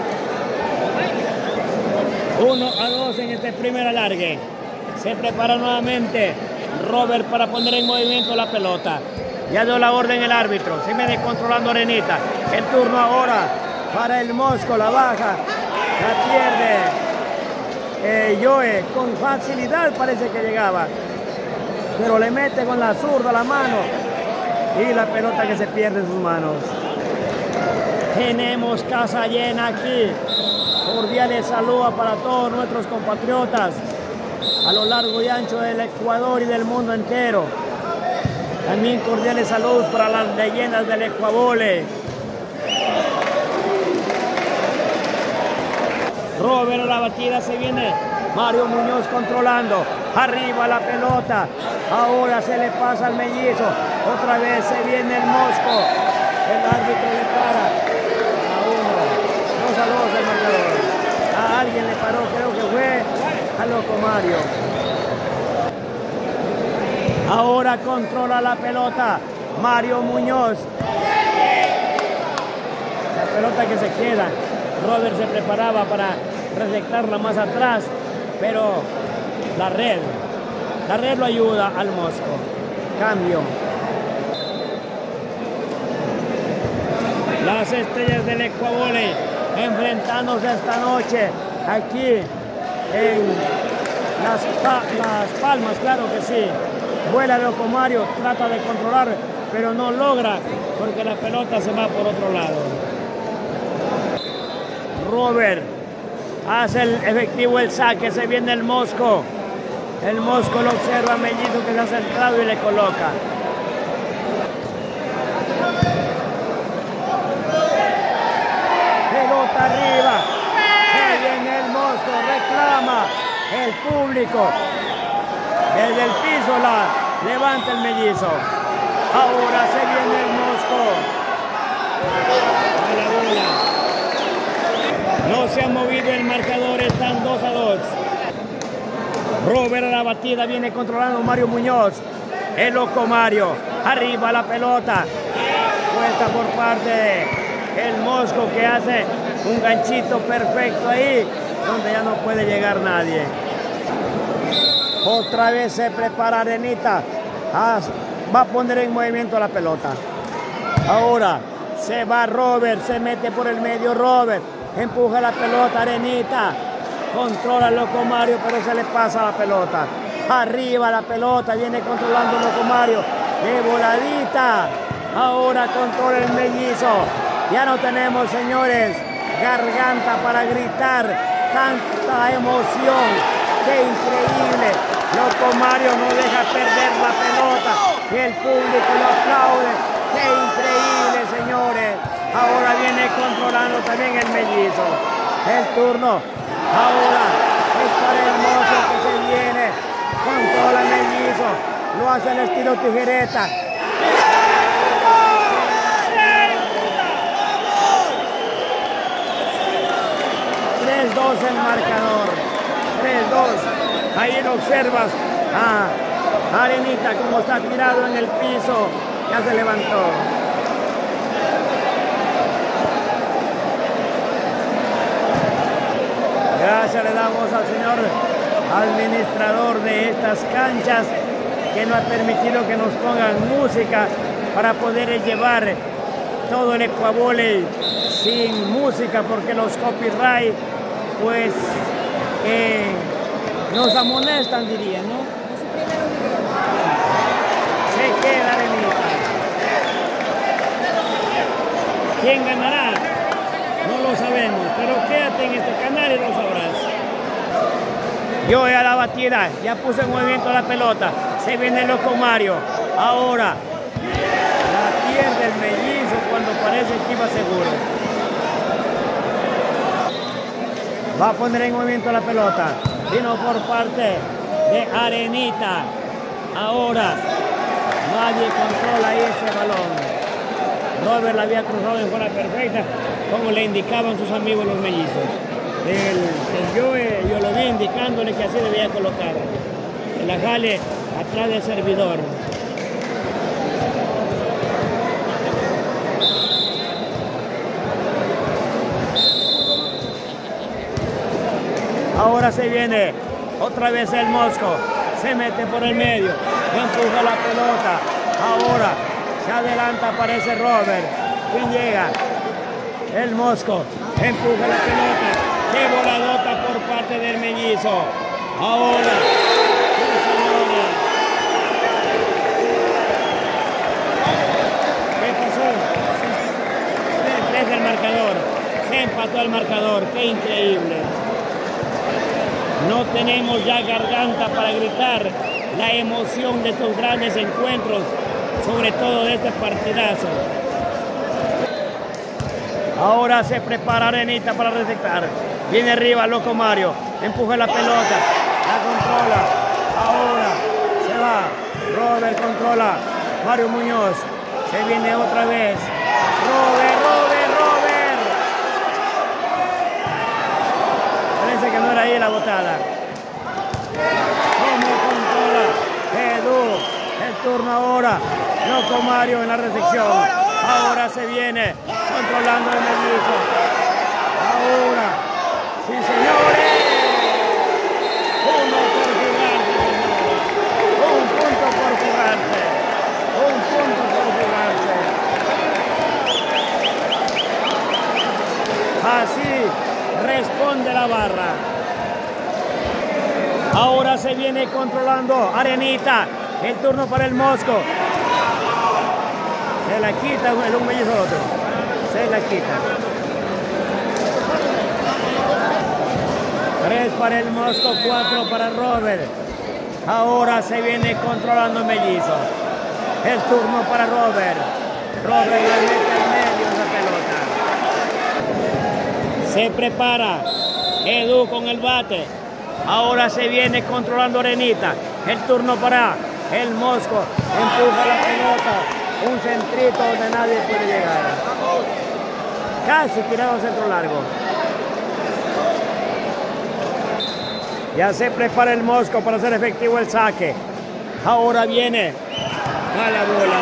Uno a dos en este primer alargue. Se prepara nuevamente Robert para poner en movimiento la pelota. Ya dio la orden el árbitro. Se viene controlando Arenita. El turno ahora para el Mosco. La baja. La pierde. Eh, Joe con facilidad parece que llegaba. Pero le mete con la zurda la mano. Y la pelota que se pierde en sus manos. Tenemos casa llena aquí. Cordiales saludos para todos nuestros compatriotas a lo largo y ancho del Ecuador y del mundo entero. También cordiales saludos para las leyendas del Ecuavole. Robert a la batida, se viene Mario Muñoz controlando. Arriba la pelota. Ahora se le pasa al Mellizo. Otra vez se viene el Mosco. El árbitro le para. A uno. Dos a dos el marcador. A alguien le paró, creo que fue a Loco Mario. Ahora controla la pelota Mario Muñoz. La pelota que se queda. Robert se preparaba para receptarla más atrás, pero la red, la red lo ayuda al Mosco. Cambio. Las estrellas del Ecuavole enfrentándose esta noche aquí en las, pa las Palmas, claro que sí. Vuela Loco Mario, trata de controlar, pero no logra porque la pelota se va por otro lado. Robert hace el efectivo el saque, se viene el Mosco. El Mosco lo observa, Mellizo que se ha centrado y le coloca. Pelota arriba. Se viene el Mosco, reclama el público. Desde el piso la levanta el Mellizo. Ahora se viene el Mosco. A la bola. No se ha movido el marcador, están dos a dos. Robert a la batida, viene controlando Mario Muñoz. El Loco Mario. Arriba la pelota. Puesta por parte del Mosco que hace un ganchito perfecto ahí, donde ya no puede llegar nadie. Otra vez se prepara Arenita. Ah, va a poner en movimiento la pelota. Ahora se va Robert, se mete por el medio Robert. Empuja la pelota Arenita. Controla el Loco Mario, pero se le pasa la pelota. Arriba la pelota, viene controlando el Loco Mario. De voladita. Ahora controla el Mellizo. Ya no tenemos, señores, garganta para gritar. Tanta emoción. ¡Qué increíble! Loco Mario no deja perder la pelota. Y el público lo aplaude. ¡Qué increíble, señores! Ahora viene controlando también el Mellizo. el turno. Ahora es para el Mozo que se viene. Controla el Mellizo. Lo hace al estilo tijereta. tres dos el marcador. tres dos. Ahí lo observas a Arenita como está tirado en el piso. Ya se levantó. Gracias le damos al señor administrador de estas canchas que nos ha permitido que nos pongan música para poder llevar todo el ecuavole sin música, porque los copyright pues eh, nos amonestan, diría, ¿no? Se queda Arenita. ¿Quién ganará? No lo sabemos, pero quédate en este canal y lo sabrás. Yo a la batida, ya puse en movimiento la pelota. Se viene el loco Mario. Ahora la pierde el Mellizo cuando parece que iba seguro. Va a poner en movimiento la pelota. Vino por parte de Arenita. Ahora nadie controla ese balón. Robert la había cruzado en forma perfecta, como le indicaban sus amigos los mellizos. El, el yo, yo lo vi indicándole que así debía colocar. El ajale atrás del servidor. Ahora se viene otra vez el Mosco. Se mete por el medio. Empuja la pelota. Ahora se adelanta, aparece Robert. ¿Quién llega? El Mosco. Empuja la pelota. De voladota por parte del Mellizo. Ahora. Sí, señores. ¿Qué pasó? tres el marcador. Se empató el marcador. Qué increíble. No tenemos ya garganta para gritar la emoción de estos grandes encuentros, sobre todo de este partidazo. Ahora se prepara Arenita para receptar. Viene arriba Loco Mario, empuja la pelota, la controla. Ahora se va, Robert controla, Mario Muñoz, se viene otra vez. Robert, Robert, Robert. Parece que no era ahí la botada. ¿Cómo controla Edu? El turno ahora. Loco Mario en la recepción. Ahora se viene controlando el Mellizo. Ahora. Sí, señores. Uno por jugarse, señores. Un punto por jugarse. Un punto por jugarse. Así responde la barra. Ahora se viene controlando Arenita. El turno para el Mosco. Se la quita el un Mellizo al otro. Se la quita. Tres para el Mosco, cuatro para Robert. Ahora se viene controlando el Mellizo. El turno para Robert. Robert la mete en medio de la pelota. Se prepara Edu con el bate. Ahora se viene controlando Arenita. El turno para el Mosco. Empuja la pelota. Un centrito donde nadie puede llegar. Casi tirado centro largo. Ya se prepara el Mosco para hacer efectivo el saque. Ahora viene a la bola,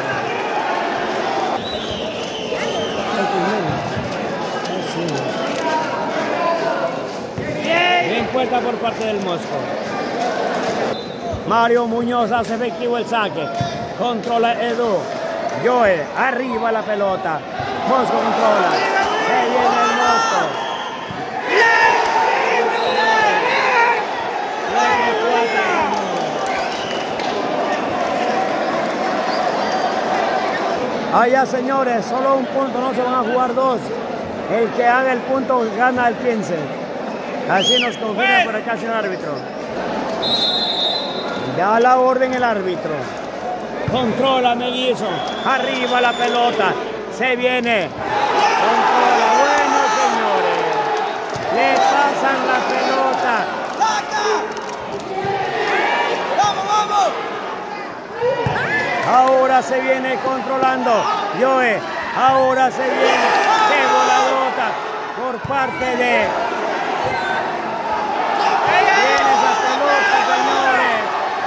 señora. Bien puesta por parte del Mosco. Mario Muñoz hace efectivo el saque. Controla Edu. Joe, arriba la pelota. Mosco controla. Se viene el Mosco. Allá, señores, solo un punto, no se van a jugar dos. El que haga el punto gana el quince. Así nos confirma por acá, señor árbitro. Da la orden el árbitro. Controla Mellizo. Arriba la pelota. Se viene. Controla. Bueno, señores. le pasan la pelota. ¡Vamos, vamos! Ahora se viene controlando Joe, ahora se viene, qué voladota por parte de... Viene esa pelota, señores.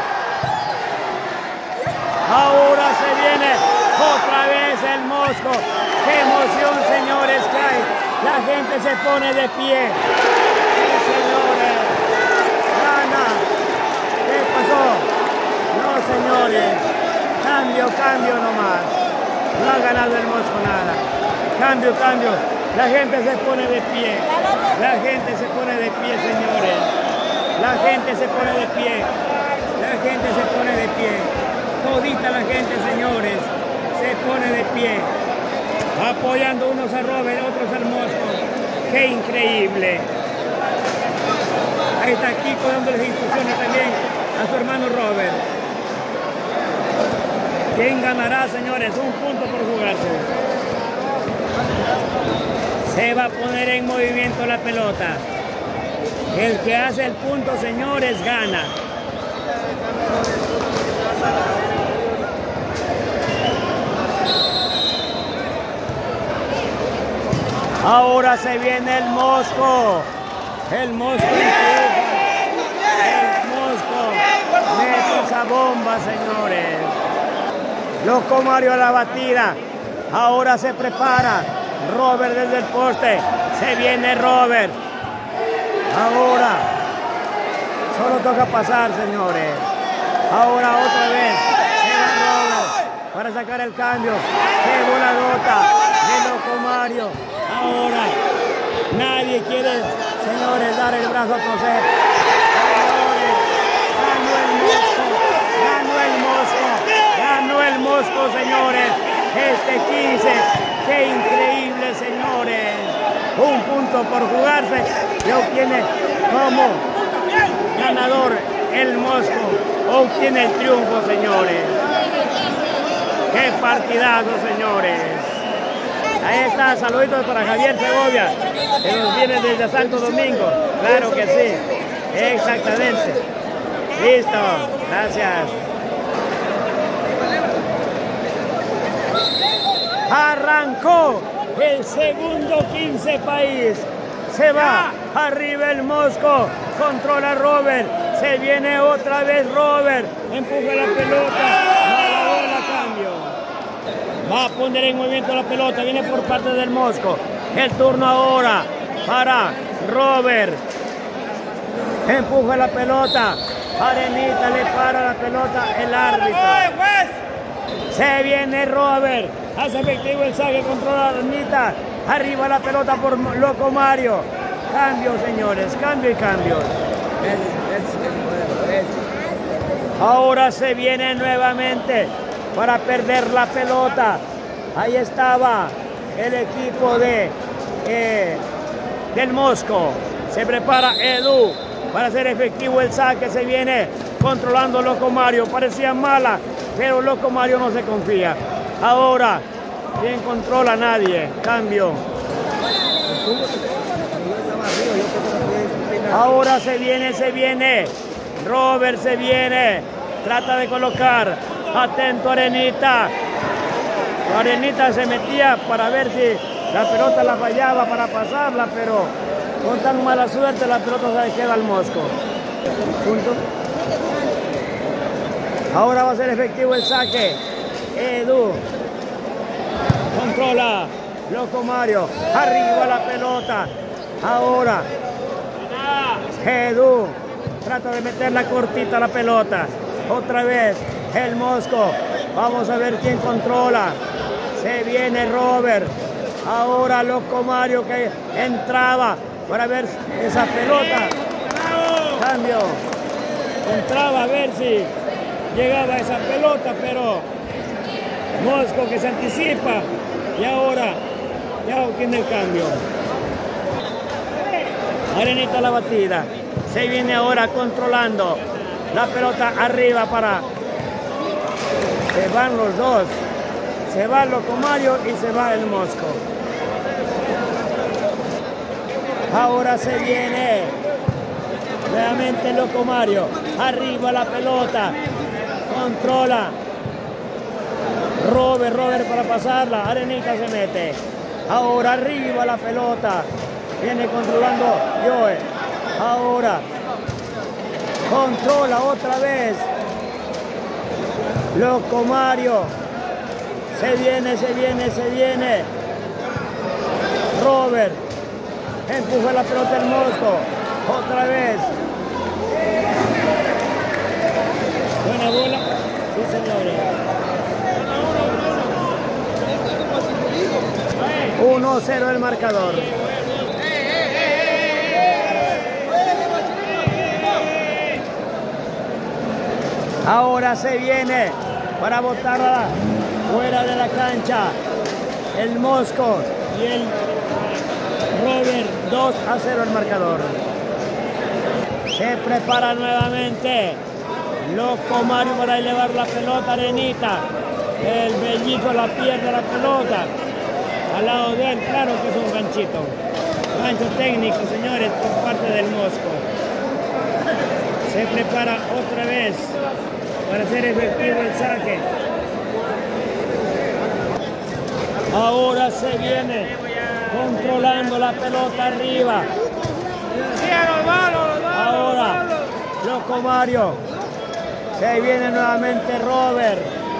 Ahora se viene otra vez el Mosco. Qué emoción, señores, que hay. La gente se pone de pie. Sí, señores. Gana. ¿Qué pasó? No, señores. Cambio, cambio nomás. No ha ganado el Mosco nada. Cambio, cambio. La gente se pone de pie. La gente se pone de pie, señores. La gente se pone de pie. La gente se pone de pie. Todita la gente, señores, se pone de pie. Apoyando unos a Robert, otros al Mosco. ¡Qué increíble! Ahí está Kiko dándole instrucciones también a su hermano Robert. ¿Quién ganará, señores? Un punto por jugarse. Se va a poner en movimiento la pelota. El que hace el punto, señores, gana. Ahora se viene el Mosco. El Mosco empuja. El Mosco mete esa bomba, señores. Loco Mario a la batida. Ahora se prepara. Robert desde el poste. Se viene Robert. Ahora. Solo toca pasar, señores. Ahora otra vez. Se va Robert para sacar el cambio. ¡Qué voladota de Loco Mario! Ahora. Nadie quiere, señores, dar el brazo a torcer. Señores, ganó el Mosco. Ganó el Mosco. Ganó el Mosco, señores. Este quince. ¡Qué increíble, señores! Un punto por jugarse y obtiene como ganador el Mosco. Obtiene el triunfo, señores. ¡Qué partidazo, señores! Ahí está, saluditos para Javier Segovia, que nos viene desde Santo Domingo. Claro que sí, exactamente. Listo, gracias. Arrancó el segundo quince país. Se va arriba el Mosco. Controla Robert. Se viene otra vez Robert. Empuja la pelota. Maradona cambio. Va a poner en movimiento la pelota. Viene por parte del Mosco. El turno ahora para Robert. Empuja la pelota. Arenita le para la pelota el árbitro. Se viene Robert. Hace efectivo el saque, controla Arenita. Arriba la pelota por Loco Mario. Cambio, señores. Cambio y cambio. Ahora se viene nuevamente para perder la pelota. Ahí estaba el equipo de eh, del Mosco. Se prepara Edu para hacer efectivo el saque. Se viene controlando Loco Mario. Parecía mala, pero Loco Mario no se confía. Ahora, ¿quién controla? Nadie. Cambio. Ahora se viene, se viene. Robert se viene. Trata de colocar. Atento Arenita. Arenita se metía para ver si la pelota la fallaba para pasarla, pero con tan mala suerte la pelota se queda al Mosco. Punto. Ahora va a ser efectivo el saque. Edu. Controla. Loco Mario. Arriba la pelota. Ahora. Edu. Trata de meterla cortita la pelota. Otra vez. El Mosco. Vamos a ver quién controla. Se viene Robert. Ahora Loco Mario que entraba para ver esa pelota. Cambio. Entraba a ver si llegaba esa pelota, pero Mosco que se anticipa y ahora ya obtiene el cambio. Arenita la batida. Se viene ahora controlando la pelota arriba para... Se van los dos. Se va Loco Mario y se va el Mosco. Ahora se viene nuevamente el Loco Mario. Arriba la pelota. Controla. Robert, Robert para pasarla. Arenita se mete. Ahora arriba la pelota. Viene controlando Joe. Ahora controla otra vez. Loco Mario. Se viene, se viene, se viene. Robert. Empuja la pelota el Mosco. Otra vez. Buena bola. Sí, señores. uno cero el marcador. Ahora se viene para botarla fuera de la cancha el Mosco y el Robert. Dos a cero el marcador. Se prepara nuevamente Loco Mario para elevar la pelota. Arenita, el Bellito la pierde la pelota. Al lado de él, claro que es un ganchito. Gancho técnico, señores, por parte del Mosco. Se prepara otra vez para hacer efectivo el saque. Ahora se viene controlando la pelota arriba. Ahora Loco Mario. Se viene nuevamente Robert.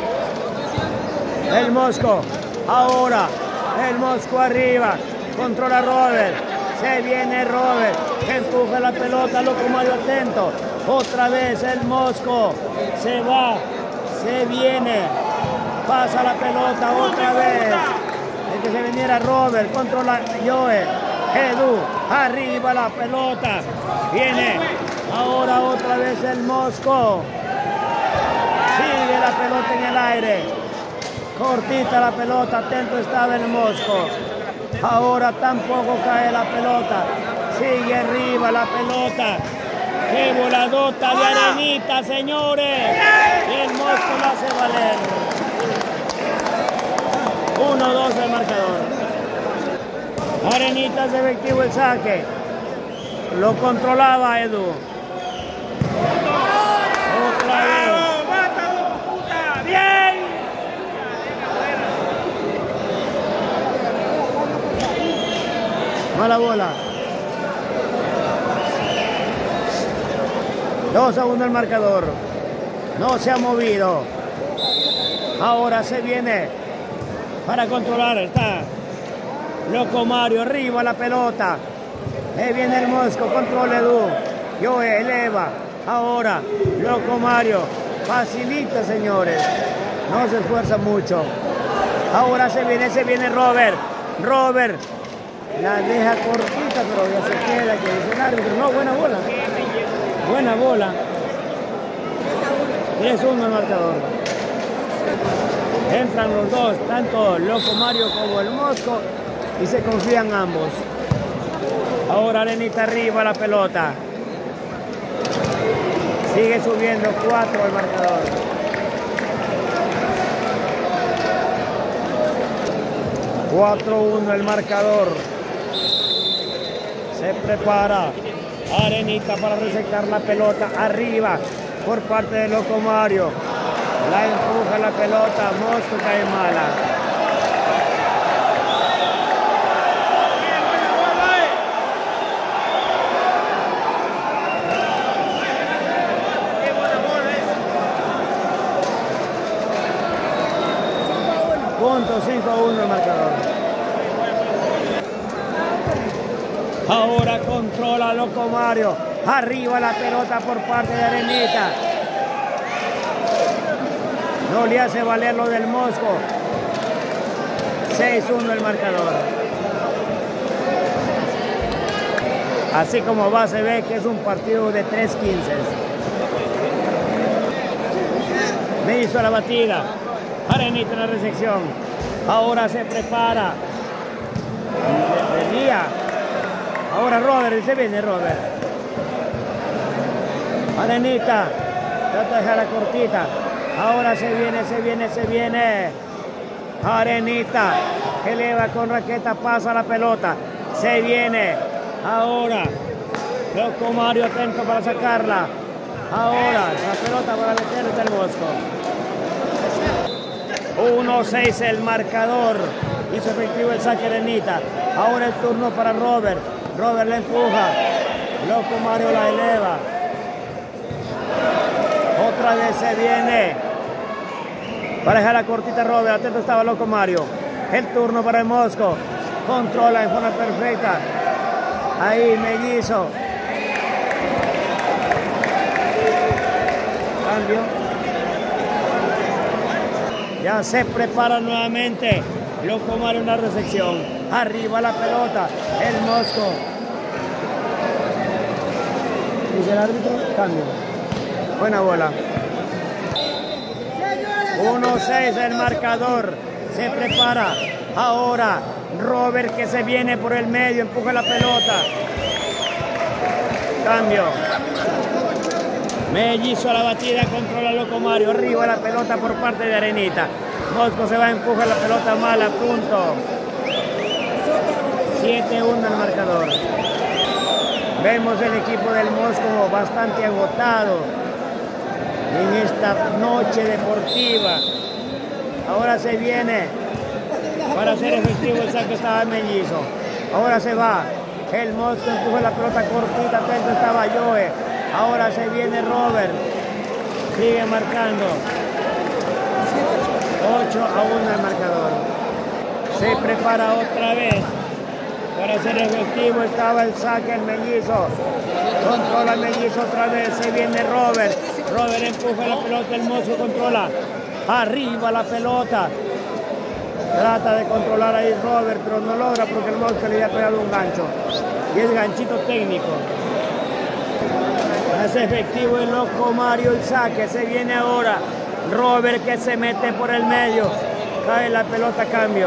El Mosco. Ahora el Mosco arriba. Controla Robert. Se viene Robert. Empuja la pelota. Loco Mario atento. Otra vez el Mosco. Se va. Se viene. Pasa la pelota otra vez. El que se viniera Robert. Controla Joe. Edu. Arriba la pelota. Viene. Ahora otra vez el Mosco. Sigue la pelota en el aire. Cortita la pelota. Atento estaba el Mosco. Ahora tampoco cae la pelota. Sigue arriba la pelota. ¡Qué voladota de Arenita, señores! Y el Mosco la hace valer. uno dos el marcador. Arenita es efectivo el saque. Lo controlaba Edu. Otra vez. ¡Bien! Mala bola. dos a uno el marcador. No se ha movido. Ahora se viene para controlar. Está Loco Mario. Arriba la pelota. Ahí viene el Mosco. Controla Edu. Joe eleva. Ahora Loco Mario. Facilita, señores. No se esfuerza mucho. Ahora se viene, se viene Robert. Robert. La deja cortita, pero ya se queda, que dice el árbitro. No, buena bola. Buena bola. tres uno el marcador. Entran los dos, tanto Loco Mario como el Mosco, y se confían ambos. Ahora Arenita arriba la pelota. Sigue subiendo cuatro el marcador. cuatro uno el marcador. Se prepara Arenita para receptar la pelota arriba por parte de Loco Mario. La empuja la pelota, Mosco cae mala. Punto cinco a uno el marcador. Ahora controla Loco Mario. Arriba la pelota por parte de Arenita. No le hace valer lo del Mosco. seis uno el marcador. Así como va, se ve que es un partido de tres quince. Me hizo la batida. Arenita en la recepción. Ahora se prepara. Venía. Ahora Robert, se viene Robert. Arenita. Trata de dejarla cortita. Ahora se viene, se viene, se viene. Arenita. Eleva con raqueta, pasa la pelota. Se viene. Ahora, Loco Mario atento para sacarla. Ahora, la pelota para meterse el Mosco. uno seis el marcador. Hizo efectivo el saque Arenita. Ahora el turno para Robert. Robert le empuja. Loco Mario la eleva. Otra vez se viene. Para dejar la cortita Robert. Atento estaba Loco Mario. El turno para el Mosco. Controla en forma perfecta. Ahí Mellizo. Cambio. Ya se prepara nuevamente Loco Mario en la recepción. Arriba la pelota. El Mosco. Dice el árbitro. Cambio. Buena bola. uno seis el marcador. Se prepara. Ahora Robert que se viene por el medio. Empuja la pelota. Cambio. Mellizo a la batida, controla Loco Mario. Arriba la pelota por parte de Arenita. Mosco se va a empujar la pelota mala, punto. siete uno el marcador. Vemos el equipo del Mosco bastante agotado en esta noche deportiva. Ahora se viene para hacer efectivo el saque, estaba Mellizo. Ahora se va. El Mosco empuja la pelota cortita, atento estaba Joe. Ahora se viene Robert. Sigue marcando. ocho a uno el marcador. Se prepara otra vez. Para hacer efectivo estaba el saque el Mellizo. Controla el Mellizo otra vez. Se viene Robert. Robert empuja la pelota. El Mosco controla. Arriba la pelota. Trata de controlar ahí Robert, pero no logra porque el Mosco le había pegado un gancho. Y es ganchito técnico. Hace efectivo el Loco Mario el saque. Se viene ahora Robert que se mete por el medio. Cae la pelota, cambio.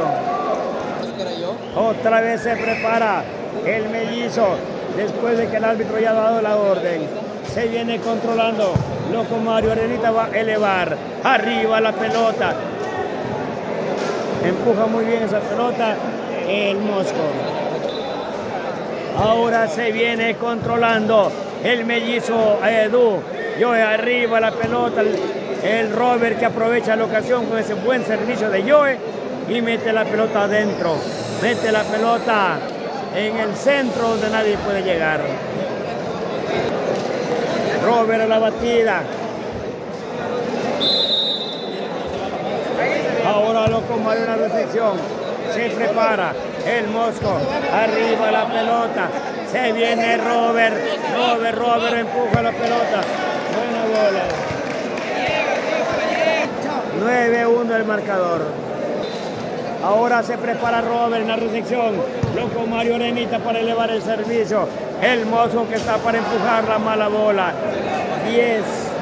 Otra vez se prepara el Mellizo. Después de que el árbitro ya ha dado la orden. Se viene controlando. Loco Mario. Arenita va a elevar. Arriba la pelota. Empuja muy bien esa pelota el Mosco. Ahora se viene controlando el Mellizo Edu. Joe arriba la pelota. El, el Robert que aprovecha la ocasión con ese buen servicio de Joe y mete la pelota adentro. Mete la pelota en el centro donde nadie puede llegar. Robert a la batida. Ahora Loco Mario en la recepción. Se prepara el Mosco. Arriba la pelota. Se viene Robert. Robert, Robert empuja la pelota. Buena bola. nueve uno el marcador. Ahora se prepara Robert en la recepción. Loco Mario Arenita para elevar el servicio. El Mosco que está para empujar la mala bola. diez.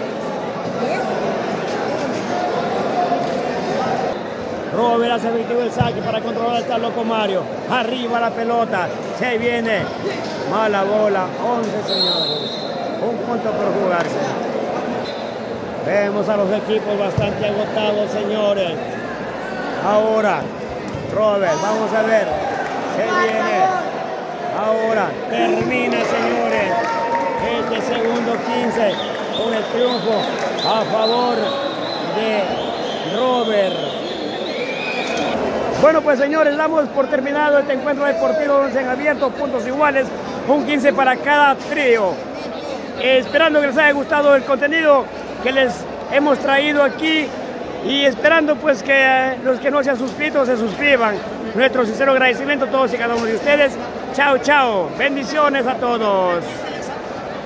Robert hace efectivo el saque para controlar hasta Loco Mario. Arriba la pelota. Se viene. Mala bola. once, señores. Un punto por jugarse. Vemos a los equipos bastante agotados, señores. Ahora, Robert, vamos a ver. Se viene. Ahora, termina, señores. Este segundo quince con el triunfo a favor de Robert. Bueno, pues señores, damos por terminado este encuentro deportivo once en abierto, puntos iguales, un quince para cada trío. Eh, esperando que les haya gustado el contenido que les hemos traído aquí y esperando pues que eh, los que no se han suscrito se suscriban. Nuestro sincero agradecimiento a todos y cada uno de ustedes. Chao, chao. Bendiciones a todos.